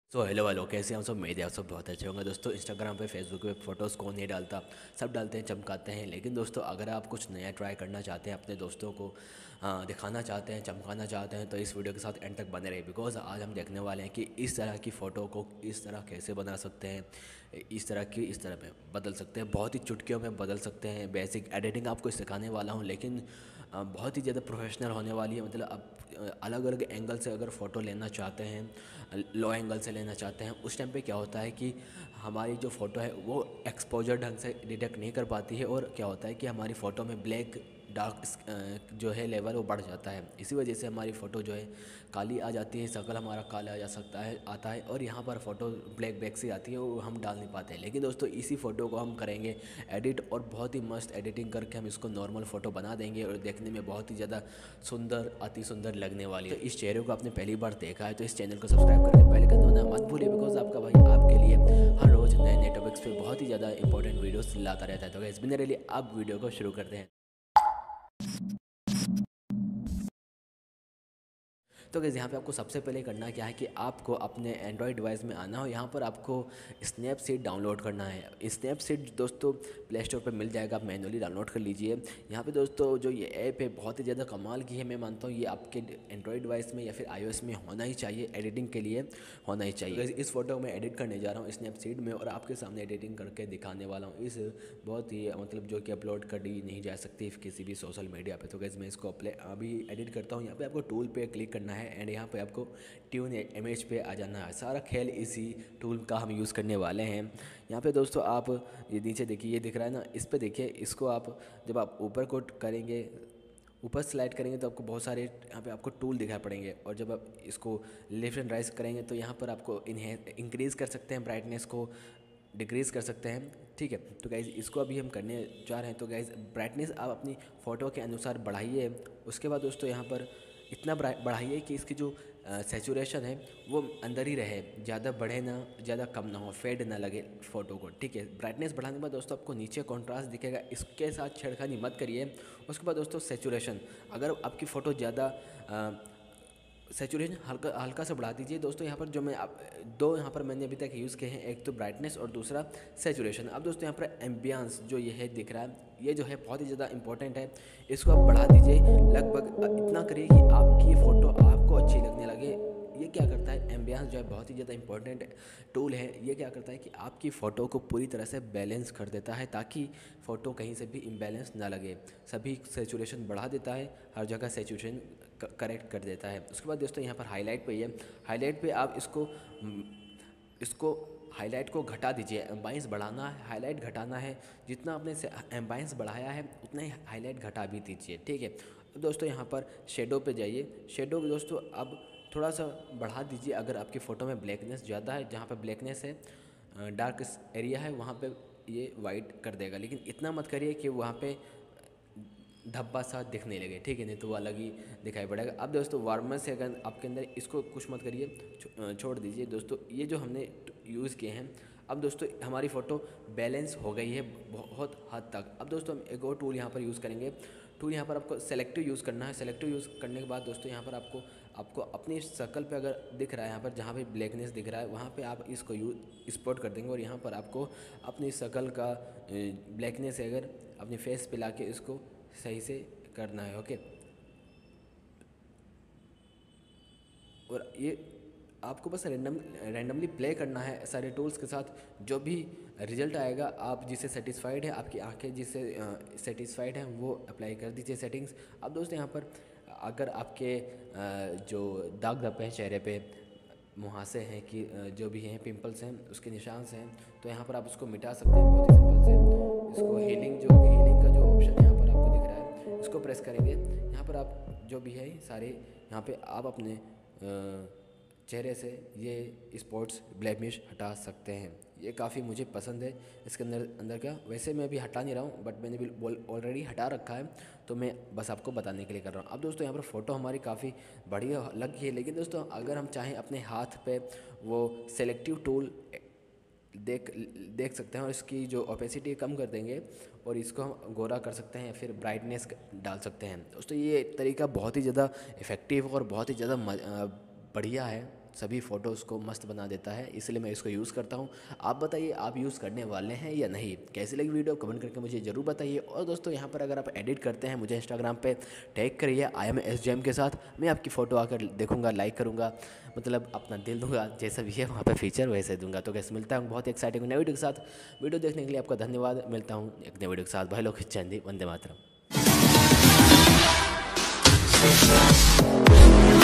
Hello hello, कैसे हैं हम सब। मेरे आप सब बहुत अच्छे होंगे दोस्तों। इंस्टाग्राम पे, फेसबुक पे फ़ोटोज़ कौन नहीं डालता, सब डालते हैं, चमकाते हैं। लेकिन दोस्तों, अगर आप कुछ नया ट्राई करना चाहते हैं, अपने दोस्तों को दिखाना चाहते हैं, चमकाना चाहते हैं, तो इस वीडियो के साथ एंड तक बने रहिए। बिकॉज़ आज हम देखने वाले हैं कि इस तरह की फ़ोटो को इस तरह कैसे बना सकते हैं, इस तरह की इस तरह में बदल सकते हैं, बहुत ही चुटकियों में बदल सकते हैं। बेसिक एडिटिंग आपको सिखाने वाला हूँ, लेकिन बहुत ही ज़्यादा प्रोफेशनल होने वाली है। मतलब अब अलग अलग एंगल से अगर फ़ोटो लेना चाहते हैं, लो एंगल से लेना चाहते हैं, उस टाइम पे क्या होता है कि हमारी जो फ़ोटो है वो एक्सपोजर ढंग से डिटेक्ट नहीं कर पाती है, और क्या होता है कि हमारी फ़ोटो में ब्लैक डार्क जो है लेवल वो बढ़ जाता है। इसी वजह से हमारी फ़ोटो जो है काली आ जाती है, शकल हमारा काला आ जा सकता है आता है, और यहाँ पर फ़ोटो ब्लैक बैक से आती है, वो हम डाल नहीं पाते हैं। लेकिन दोस्तों, इसी फ़ोटो को हम करेंगे एडिट, और बहुत ही मस्त एडिटिंग करके हम इसको नॉर्मल फ़ोटो बना देंगे, और देखने में बहुत ही ज़्यादा सुंदर, अति सुंदर लगने वाली है। तो इस चेहरे को आपने पहली बार देखा है तो इस चैनल को सब्सक्राइब करके पहले कर देना मत भूलिए। बिकॉज आपका भाई आपके लिए हर रोज़ नए नए टॉपिक्स पे बहुत ही ज़्यादा इंपॉर्टेंट वीडियोस लाता रहता है। तो गाइस, बिना रही आप वीडियो को शुरू करते हैं। तो गाइस, यहाँ पे आपको सबसे पहले करना क्या है कि आपको अपने एंड्रॉयड डिवाइस में आना हो। यहाँ पर आपको स्नैपसीड डाउनलोड करना है। स्नैपसीड दोस्तों प्ले स्टोर पर मिल जाएगा, आप मैनुअली डाउनलोड कर लीजिए। यहाँ पे दोस्तों जो ये ऐप है बहुत ही ज़्यादा कमाल की है। मैं मानता हूँ ये आपके एंड्रॉयड डिवाइस में या फिर iOS में होना ही चाहिए, एडिटिंग के लिए होना ही चाहिए। तो guys, इस फोटो में एडिट करने जा रहा हूँ स्नैपसीड में, और आपके सामने एडिटिंग करके दिखाने वाला हूँ। इस बहुत ही मतलब जो कि अपलोड करी नहीं जा सकती किसी भी सोशल मीडिया पे। तो गाइस, मैं इसको अभी एडिट करता हूँ। यहाँ पे आपको टूल पे क्लिक करना है, एंड यहाँ पे आपको ट्यून इमेज पे आ जाना है। सारा खेल इसी टूल का हम यूज़ करने वाले हैं। यहाँ पे दोस्तों आप ये नीचे देखिए, ये दिख रहा है ना, इस पे देखिए। इसको आप जब आप ऊपर को करेंगे, ऊपर स्लाइड करेंगे, तो आपको बहुत सारे यहाँ पे आपको टूल दिखाई पड़ेंगे, और जब आप इसको लेफ्ट एंड राइट करेंगे तो यहाँ पर आपको इंक्रीज़ कर सकते हैं, ब्राइटनेस को डिक्रीज़ कर सकते हैं। ठीक है, तो गाइज़ इसको अभी हम करने जा रहे हैं। तो गाइज़ ब्राइटनेस आप अपनी फ़ोटो के अनुसार बढ़ाइए। उसके बाद दोस्तों यहाँ पर इतना बढ़ाइए कि इसकी जो सैचुरेशन है वो अंदर ही रहे, ज़्यादा बढ़े ना, ज़्यादा कम ना हो, फेड ना लगे फ़ोटो को। ठीक है, ब्राइटनेस बढ़ाने के बाद दोस्तों आपको नीचे कॉन्ट्रास्ट दिखेगा, इसके साथ छेड़खानी मत करिए। उसके बाद दोस्तों सैचुरेशन, अगर आपकी फ़ोटो ज़्यादा सैचुरेशन हल्का हल्का सा बढ़ा दीजिए। दोस्तों यहाँ पर जो मैं दो यहाँ पर मैंने अभी तक यूज़ किए हैं, एक तो ब्राइटनेस और दूसरा सैचुरेशन। अब दोस्तों यहाँ पर एम्बियंस जो ये है दिख रहा है, ये जो है बहुत ही ज़्यादा इंपॉर्टेंट है। इसको आप बढ़ा दीजिए, लगभग इतना करिए कि आपकी फ़ोटो आपको अच्छी लगने लगे। ये क्या करता है, एम्बियंस जो है बहुत ही ज़्यादा इंपॉर्टेंट टूल है। ये क्या करता है कि आपकी फ़ोटो को पूरी तरह से बैलेंस कर देता है, ताकि फ़ोटो कहीं से भी इम्बैलेंस ना लगे। सभी सैचुरेशन बढ़ा देता है, हर जगह सैचुरेशन करेक्ट कर देता है। उसके बाद दोस्तों यहाँ पर हाईलाइट पे है, हाईलाइट पे आप इसको हाईलाइट को घटा दीजिए। एम्बाइंस बढ़ाना है, हाईलाइट घटाना है। जितना आपने एम्बाइंस बढ़ाया है उतना ही हाईलाइट घटा भी दीजिए। ठीक है, तो दोस्तों यहाँ पर शेडो पे जाइए। शेडो दोस्तों अब थोड़ा सा बढ़ा दीजिए। अगर आपकी फ़ोटो में ब्लैकनेस ज़्यादा है, जहाँ पर ब्लैकनेस है, डार्क एरिया है, वहाँ पे ये वाइट कर देगा। लेकिन इतना मत करिए कि वहाँ पे धब्बा सा दिखने लगे। ठीक है, नहीं तो वो अलग ही दिखाई पड़ेगा। अब दोस्तों वार्मर से अगर आपके अंदर इसको कुछ मत करिए, छोड़ दीजिए। दोस्तों ये जो हमने यूज़ किए हैं, अब दोस्तों हमारी फ़ोटो बैलेंस हो गई है बहुत हद तक। अब दोस्तों हम एक और टूल यहाँ पर यूज़ करेंगे। टूल यहाँ पर आपको सेलेक्टिव यूज़ करना है। सेलेक्टिव यूज़ करने के बाद दोस्तों यहाँ पर आपको आपको अपनी शक्ल पे अगर दिख रहा है, यहाँ पर जहाँ पे ब्लैकनेस दिख रहा है, वहाँ पे आप इसको स्पॉट कर देंगे, और यहाँ पर आपको अपनी शक्ल का ब्लैकनेस अगर अपनी फेस पे लाके इसको सही से करना है। ओके, और ये आपको बस रैंडमली प्ले करना है सारे टूल्स के साथ। जो भी रिजल्ट आएगा, आप जिससे सेटिस्फाइड है, आपकी आंखें जिससे सेटिस्फाइड हैं, वो अप्लाई कर दीजिए सेटिंग्स। अब दोस्तों यहाँ पर अगर आपके जो दाग धब्बे हैं चेहरे पे, मुहासे हैं कि जो भी हैं, पिंपल्स हैं, उसके निशान हैं, तो यहाँ पर आप उसको मिटा सकते हैं बहुत ही सिंपल से। इसको हीलिंग का जो ऑप्शन यहाँ पर आपको दिख रहा है, इसको प्रेस करेंगे। यहाँ पर आप जो भी है सारे, यहाँ पे आप अपने चेहरे से ये स्पॉट्स ब्लेमिश हटा सकते हैं। ये काफ़ी मुझे पसंद है इसके अंदर अंदर का। वैसे मैं अभी हटा नहीं रहा हूँ, बट मैंने भी ऑलरेडी हटा रखा है, तो मैं बस आपको बताने के लिए कर रहा हूँ। अब दोस्तों यहाँ पर फ़ोटो हमारी काफ़ी बढ़िया लगी है। लेकिन दोस्तों अगर हम चाहें अपने हाथ पे वो सेलेक्टिव टूल देख देख सकते हैं, और इसकी जो ओपेसिटी कम कर देंगे, और इसको हम गोरा कर सकते हैं, या फिर ब्राइटनेस डाल सकते हैं। दोस्तों ये तरीका बहुत ही ज़्यादा इफ़ेक्टिव और बहुत ही ज़्यादा बढ़िया है। सभी फ़ोटोज़ को मस्त बना देता है, इसलिए मैं इसको यूज़ करता हूँ। आप बताइए आप यूज़ करने वाले हैं या नहीं? कैसी लगी वीडियो कमेंट करके मुझे ज़रूर बताइए। और दोस्तों यहाँ पर अगर आप एडिट करते हैं मुझे इंस्टाग्राम पे टैग करिए IMSJM के साथ, मैं आपकी फ़ोटो आकर देखूँगा, लाइक करूँगा, मतलब अपना दिल दूँगा, जैसा भी है वहाँ पे फीचर वैसे दूँगा। तो कैसे मिलता हूँ बहुत एक्साइटिंग नई वीडियो के साथ। वीडियो देखने के लिए आपका धन्यवाद। मिलता हूँ एक नई वीडियो के साथ। भाई लोग जय हिंद, वंदे मातरम।